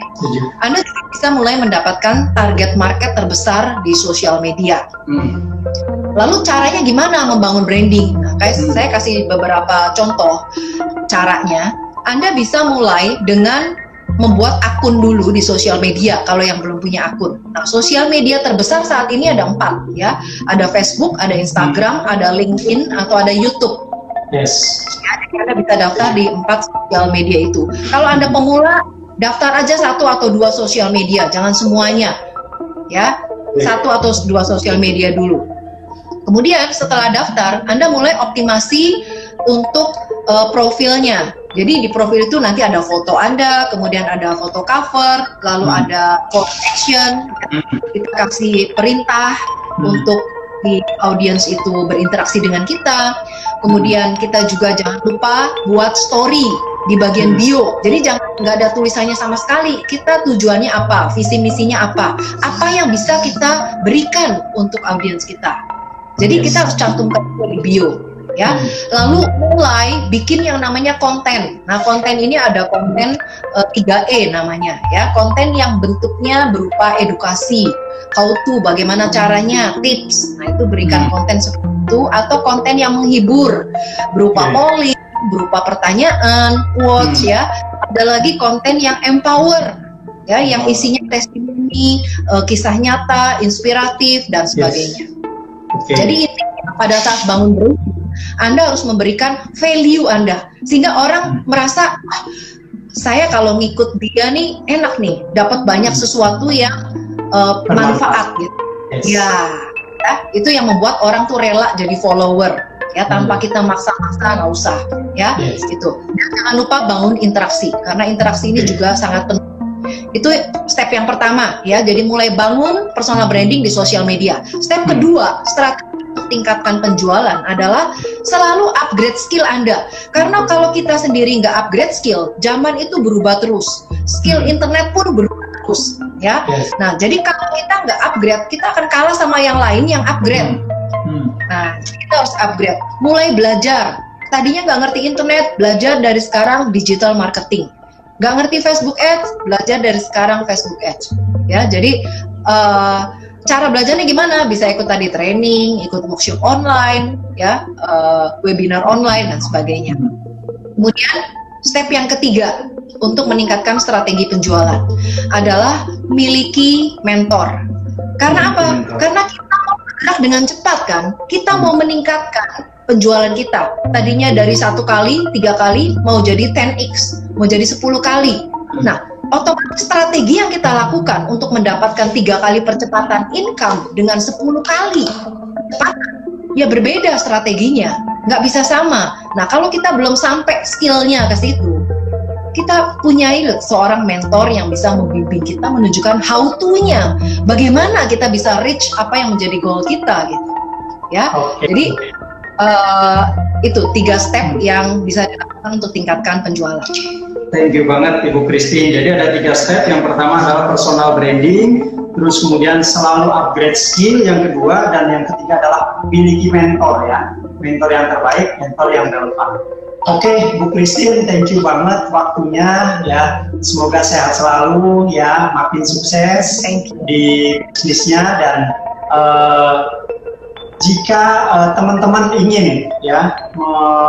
Anda juga bisa mulai mendapatkan target market terbesar di sosial media. Hmm. Lalu caranya gimana membangun branding? Nah, kayak hmm. saya kasih beberapa contoh caranya. Anda bisa mulai dengan membuat akun dulu di sosial media kalau yang belum punya akun. Nah, sosial media terbesar saat ini ada empat ya. Ada Facebook, ada Instagram, ada LinkedIn, atau ada YouTube. Yes. Ya, jadi Anda bisa daftar di empat sosial media itu. Kalau Anda pemula, daftar aja satu atau dua sosial media, jangan semuanya. Ya, satu atau dua sosial media dulu. Kemudian setelah daftar, Anda mulai optimasi untuk uh, profilnya. Jadi di profil itu nanti ada foto Anda, kemudian ada foto cover, lalu hmm. ada call to action, kita kasih perintah hmm. untuk di audiens itu berinteraksi dengan kita. Kemudian kita juga jangan lupa buat story di bagian bio. Jadi jangan nggak ada tulisannya sama sekali. Kita tujuannya apa, visi misinya apa, apa yang bisa kita berikan untuk audiens kita. Jadi yes. kita harus cantumkan di bio. Ya, hmm. lalu mulai bikin yang namanya konten. Nah, konten ini ada konten uh, tiga E namanya, ya, konten yang bentuknya berupa edukasi, how to, bagaimana caranya, tips. Nah, itu berikan konten seperti itu, atau konten yang menghibur, berupa polling, berupa pertanyaan, quotes, hmm. ya. Ada lagi konten yang empower, ya, yang isinya testimoni, uh, kisah nyata, inspiratif, dan sebagainya. Yes. Okay. Jadi pada saat bangun brand, Anda harus memberikan value Anda, sehingga orang merasa, ah, saya kalau ngikut dia nih enak nih, dapat banyak sesuatu yang uh, manfaat gitu. Yes. Ya, ya, itu yang membuat orang tuh rela jadi follower, ya, tanpa hmm. kita maksa-maksa, nggak usah, ya, yes. gitu. Dan jangan lupa bangun interaksi, karena interaksi ini okay. juga sangat penting. Itu step yang pertama, ya. Jadi mulai bangun personal branding di sosial media. Step hmm. kedua, strategi untuk tingkatkan penjualan adalah selalu upgrade skill Anda. Karena kalau kita sendiri nggak upgrade skill, zaman itu berubah terus. Skill hmm. internet pun berubah terus, ya. Yes. Nah, jadi kalau kita nggak upgrade, kita akan kalah sama yang lain yang upgrade. Hmm. Nah, kita harus upgrade. Mulai belajar. Tadinya nggak ngerti internet, belajar dari sekarang digital marketing. Nggak ngerti Facebook Ads, belajar dari sekarang Facebook Ads. Ya, jadi uh, cara belajarnya gimana? Bisa ikut tadi training, ikut workshop online, ya, uh, webinar online dan sebagainya. Kemudian step yang ketiga untuk meningkatkan strategi penjualan adalah miliki mentor. Karena apa? Karena kita mau bergerak dengan cepat kan? Kita mau meningkatkan penjualan kita. Tadinya dari satu kali, tiga kali, mau jadi ten x, mau jadi sepuluh kali. Nah, otomatis strategi yang kita lakukan untuk mendapatkan tiga kali percepatan income dengan sepuluh kali percepatan, ya berbeda strateginya, nggak bisa sama. Nah, kalau kita belum sampai skillnya ke situ, kita punya seorang mentor yang bisa membimbing kita, menunjukkan how to-nya, bagaimana kita bisa reach apa yang menjadi goal kita, gitu. Ya, okay. Jadi Uh, itu tiga step yang bisa dilakukan untuk tingkatkan penjualan. Thank you banget Ibu Christine. Jadi ada tiga step. Yang pertama adalah personal branding, terus kemudian selalu upgrade skill. Yang kedua dan yang ketiga adalah miliki mentor, ya, mentor yang terbaik, mentor yang relevan. Oke, okay, Bu Christine, thank you banget waktunya, ya. Semoga sehat selalu, ya, makin sukses di bisnisnya, dan uh, jika uh, teman-teman ingin, ya, me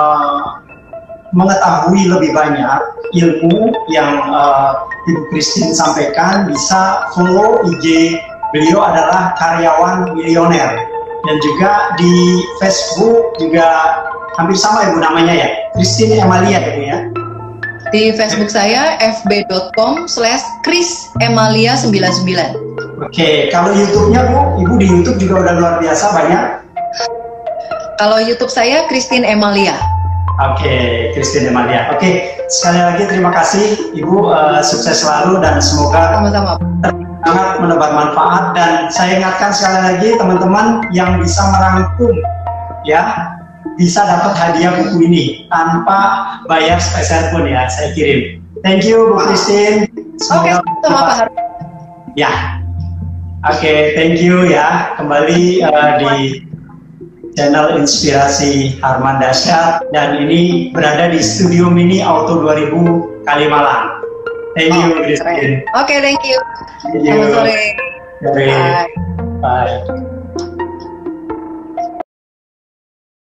mengetahui lebih banyak ilmu yang uh, Ibu Christine sampaikan, bisa follow I G beliau adalah Karyawan Milioner, dan juga di Facebook juga hampir sama Ibu namanya, ya, Christine Emalia, Ibu, ya. Di Facebook saya f b dot com slash chris emalia sembilan sembilan. Oke, kalau YouTube-nya Bu, Ibu di YouTube juga udah luar biasa banyak. Kalau YouTube saya Christine Emalia. Oke, Christine Emalia. Oke, sekali lagi terima kasih Ibu, uh, sukses selalu dan semoga sama-sama sangat mendapat manfaat, dan saya ingatkan sekali lagi teman-teman yang bisa merangkum ya bisa dapat hadiah buku ini tanpa bayar spesial pun ya, saya kirim. Thank you Bu Christine. Oke, sama Pak Harman. Ya, oke, okay, thank you ya. Kembali uh, di channel Inspirasi Harman Dasyat, dan ini berada di Studio Mini Auto dua ribu Kalimalang. Thank you, oh, Christine. Oke, okay, thank you. Thank you. Selamat sore. Bye. Bye. Bye.